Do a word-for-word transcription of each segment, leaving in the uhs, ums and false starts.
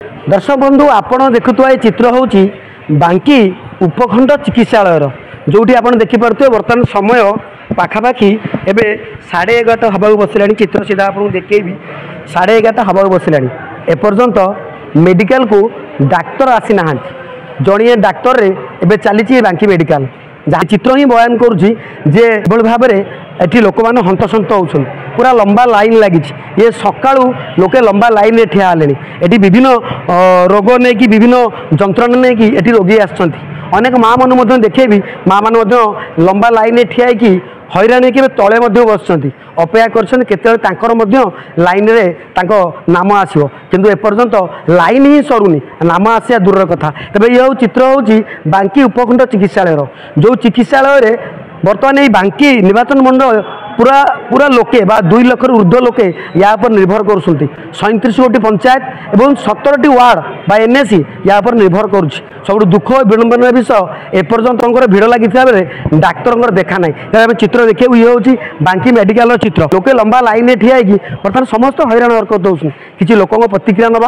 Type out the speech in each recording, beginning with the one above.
दर्शक बंधु आपण देखुवा ये चित्र हूँ बांकी उपखंड चिकित्सालय जोटी आप देखिपे बर्तमान समय पाखापाखि एवं साढ़े एगारटा हवा बसला चित्र सीधा आपको देखेबी साढ़े एगारटा हवा बसला एपर्यंत मेडिकल को डाक्तर आसी ना जड़िए डाक्तर रे चली बांकी मेडिकल जहाँ चित्र ही बयान करुँची जे भाव में ये लोक मैंने हंतसंत होती पूरा लंबा लाइन लगी ये सकाळू लोके लंबा लाइन रे ठिया हेलेनी एटी विभिन्न रोग नहीं कि विभिन्न जंत्रणा नहीं कि एटी रोगी आसछंती अनेक माँ मन देखेबी माँ मान लंबा लाइन रे ठिया कि हैरान होकर तले बसुँच अपेक्षा कर लाइन रे तांको नाम आसो किंतु एपर्यंत लाइन ही सरुनी नाम आसिया दूर कथा तेज ये चित्र हूँ बांकी उपखंड चिकित्सालय जो चिकित्सालय बर्तमान ये बांकी निर्वाचन मंडल पूरा पूरा लोके बा दुई लक्ष ऊर्ध्व लोके या पर निर्भर करुँच सैंतीस गोटी पंचायत और सतर वार्ड बा एनएसी या पर निर्भर करुँच सब दुख विड़ंबन विषय एपर्यंत भिड़ लगी बेले डाक्तर देखा ना चित्र देखिए ये हूँ बांकी मेडिकल चित्र लोके लंबा लाइन में ठिया बर्तमान समस्त हैरान हरकत होती किसी लोक प्रतिक्रिया नवा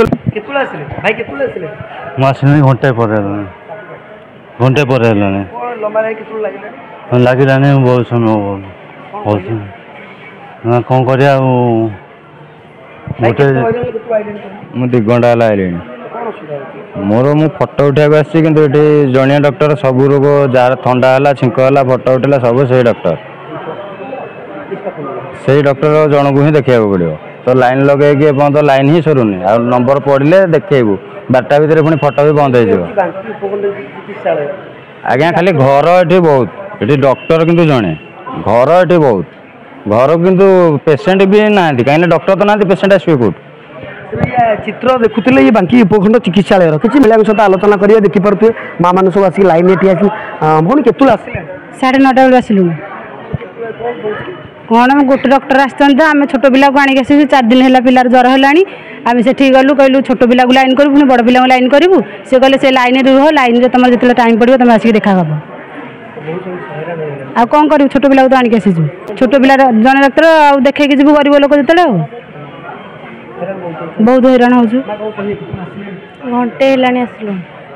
भाई घंटे पर घंटे पर लगे बहुत समय कौन कर दी घंटा है मोर मु फटो उठाक आसी जड़िया डॉक्टर सब रोग जार थंडा है छिंक है फटो उठेला सब से डॉक्टर से डॉक्टर जन को ही देखा पड़ो तो लाइन लगे तो लाइन ही सरुनी आ नंबर पड़े देखेबू बारटा भितर पुणी फटो भी बंद हो आज्ञा खाली घर ये बहुत ये डॉक्टर किंतु जड़े घर ये बहुत घर किंतु पेसेंट भी ना कहीं डॉक्टर तो ना पेसेंट आसवे कौट चित्र देखुले ये बांकी उपखंड चिकित्सालय किसी महिला सहित आलोचना करिए देखिपे माँ मान सब आसिक लाइन ठिया भौणी के साढ़े नौटा बेलू आसलु कौन गोटे डॉक्टर आम छोट पिला को आणिक आस चार दिन है पिलार ज्वर है आम से गलु कहलु छोट पिला को लाइन करूँ बड़ पिला लाइन करूँ से कहले से लाइन रुह लाइन में तुम जो टाइम पड़ो तुम आसिक देखा हम आ कौन कर छोट पिला तो आणिक आसीचु छोट पिला जन डाक्तर आ देखे जी गरीब लोक जो बहुत हैरान हो घंटे है आसलु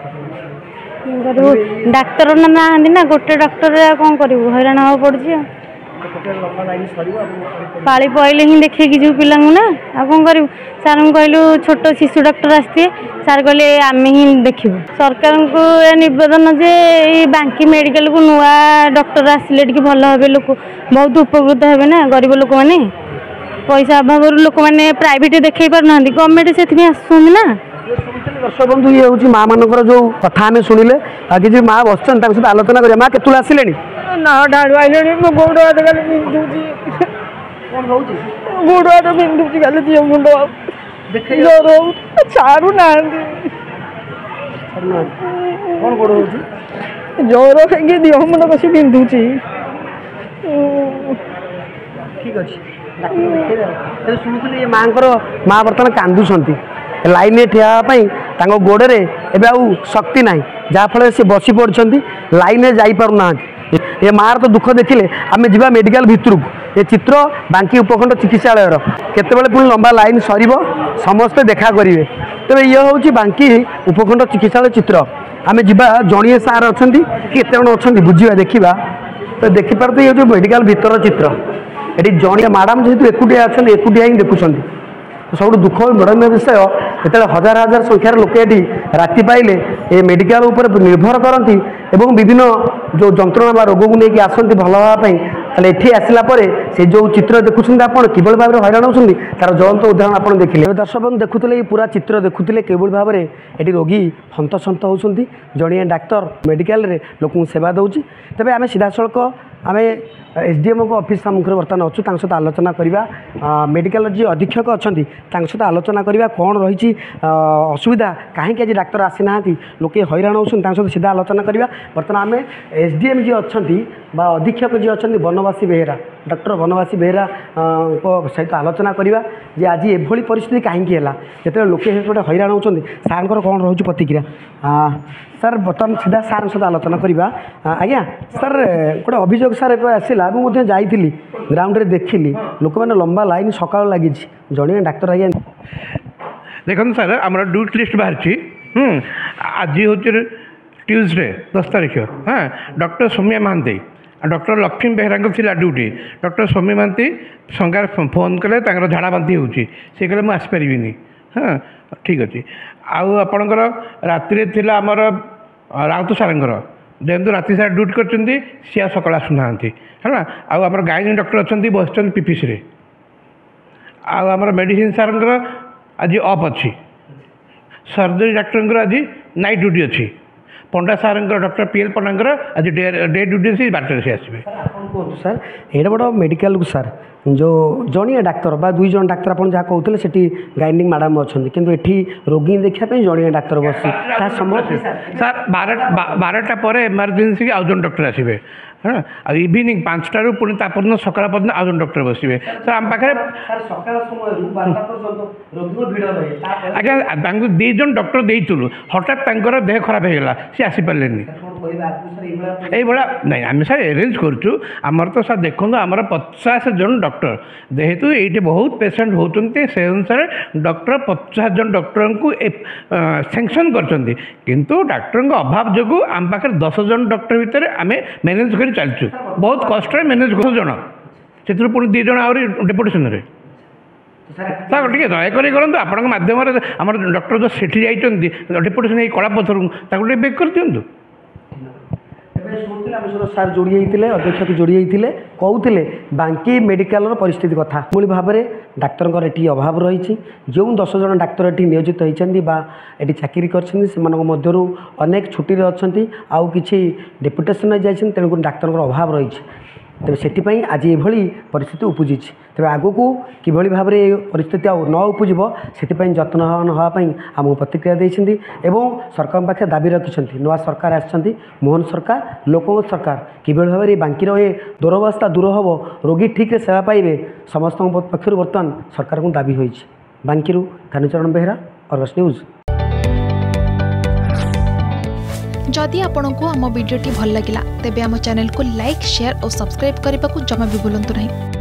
डाक्तर ना ना गोटे डॉक्टर कौन कर हैरान हाँ पड़ी पाली पड़े ही देखे जी पिला ना आ कौन कर सार कहलु छोट शिशु डॉक्टर आसते सार कहले आम ही देखू सरकार को नवेदन जे बांकी मेडिकल को नुआ डॉक्टर आसिले भल हे लोक बहुत उपकृत हे ना गरीब लोक मैंने पैसा अभाव लोक मैंने प्राइवेट देखे पारना गवर्नमेंट से आसुँच ना दर्शक बंधु ये हूँ माँ मानकर जो कथा आम शुणिले किसी माँ बस सहित आलोचना करें माँ केतु आसिले ना ढाड़ू आइले मो गोड़ हाथ खाली बिंधुची गोड़ हाथ बिंधुची खाली दियो मुंड जोर छाड़ू ना जोर कहीं दियो मुंड बस बिंधुची ठीक अच्छे शुणुले ये माँ माँ बर्तमान कांदुंट लाइन ठियापी गोड़े एवं आउ शक्ति ना जहाँफल से बसी पड़ती लाइन में जापारूना ये मार तो दुख देखिले आम जा मेडिकल भितर को ये चित्र बांकी उपखंड चिकित्सालय केतबेले पुणी लंबा लाइन सर समस्ते देखा करेंगे तेज ये हूँ बांकी उपखंड चिकित्सालय चित्र आम जा जड़िए सार अच्छा केत जन अच्छा बुझा देखा तो देखिपारे ये जो मेडिकल भितर चित्र ये जड़िए मैडम जेहतु एकुटिया अच्छा एकुटिया ही देखुं तो सब दुख विड़म्ब विषय जो हजार हजार संख्यार लोक ये राति पाइले ये मेडिकल उपर निर्भर करती एवं विभिन्न जो जंत्रणा रोग को लेकिन आसती भल हाँपाई ये आसला से जो चित्र देखुं आप किभली भाव में हैरान होती तार ज्वलंत उदाहरण आप देखिले दर्शक बंधु देखुले पूरा चित्र देखुले किभली भाव में ये रोगी हंतसंत होती जड़िए डाक्तर मेडिकल रे लोक सेवा दूसरी तेज आम सीधा सड़क आम एसडीएम को ऑफिस सम्मुख बर्तमान अच्छु सहित आलोचना करवा मेडिकल जी अधीक्षक अच्छा सहित आलोचना करवा कौन रही असुविधा कहीं आज डाक्तर आसी ना लोके हैरान होती सहित सीधा आलोचना करवा बर्तमान आम एसडीएम जी अच्छा अधीक्षक जी अच्छा बनवासी बेहेरा डॉक्टर बनवासी बेहेरा सहित आलोचना करवा जे आज एभली परिस्थिति कहीं है जो लोके हैरान होती सार कौन रोच प्रतिक्रिया सर बर्तमान सीधा सार सहित आलोचना करवा आज्ञा सर गोटे अभियोग सर ए आसला मुझे जाइली ग्राउंड रे देखिली लोक मैंने लंबा लाइन सकाल लगी जड़े डाक्तर आज्ञा देखो सर आम ड्यूटी लिस्ट बाहरी आज हूँ ट्यूजडे दस तारीख हाँ डॉक्टर सौम्या महांती डॉक्टर लक्ष्मी बेहरा थी ड्यूटी डॉक्टर सौम्या महांती संगार फोन कले झाड़ा बांती होती से कहले मुझे आसपारि हाँ ठीक अच्छे आउ आपणकर राति थी आमर राउत सारंगर जेहतु राति सारा ड्यूटी कर सी सकाल आसुना है आम गायनी डॉक्टर अच्छा बस पीपीसी आमर मेडिसिन सारंगर आज अफ अच्छी सर्जरी डॉक्टर आज नाइट ड्यूटी अच्छी पंडा सारंगर डॉक्टर पीएल पंडांगर आज डे डे ड्यूटी से बारटे से आसवे कहतु सर एडे बड़ मेडिकल को सर जो जड़िया डाक्तर बा दुई जन डाक्तर आप जहाँ कहते सेठी गाइनिंग मैडम अच्छा किंतु एठी रोगी देखापी जड़िया डाक्तर बस संभव सर बारह बारटा पर इमरजेंसी आउ जन डॉक्टर आसवे हाँ आ इवनिंग पाँचटारू पुणी तापन सकाल पर्यटन आउ जन डॉक्टर बसवे सर आम पाखे आज्ञा दी जन डॉक्टर देलु हठात देह खराब होगा सी आसीपारे नहीं आम सर एरेंज करमर तो सर देखो आमर पचास जन डॉक्टर जेहेतु ये बहुत पेसेंट होती से अनुसार डॉक्टर पचास जन डॉक्टर को सैंक्शन करछंती किंतु डॉक्टर अभाव जो आम पाखे दस जन डॉक्टर भितर आम मैनेज कर चलचु बहुत कष्ट मैनेज कर जन से पुणी दी जन आहरी डेपुटेशन रे सर टे दयाकोरी करूँ आपण मध्यम आम डॉक्टर जो सेठी जाइए डेपुटेशन कला पथर बेक कर दिंतु सार जोड़ी होते अध्यक्ष जोड़ी होते कहते बांकी मेडिकल परिस्थिति कथा मूल भाव में डाक्तर ये अभाव रही जो दस जन डाक्तर ये नियोजित होती चाकरी कर अनेक छुट्टी अच्छा आउ कि डेपुटेशन जाइए तेणुक डाक्तर अभाव रही तेज से आज ये परिस्थिति उपजी तेज आग को किभली भाव में परिस्थिति न उपजीब से जत्न नापी आमको प्रतिक्रिया देती सरकार पाखे दाबी रखिंट नुआ सरकार आसछंती मोहन सरकार लोकों सरकार किभली भाव में बांकीर ये दुरवस्था दूर हम रोगी ठीक से सेवा पाइबे समस्त पक्ष बर्तमान सरकार को दाबी होती बांकी कानुचरण बेहरा अर्गस न्यूज। जदि आपंक आम भिडी भल लगा तेब आम चैनल को लाइक शेयर और सब्सक्राइब करने को जमा भी भूलु नहीं।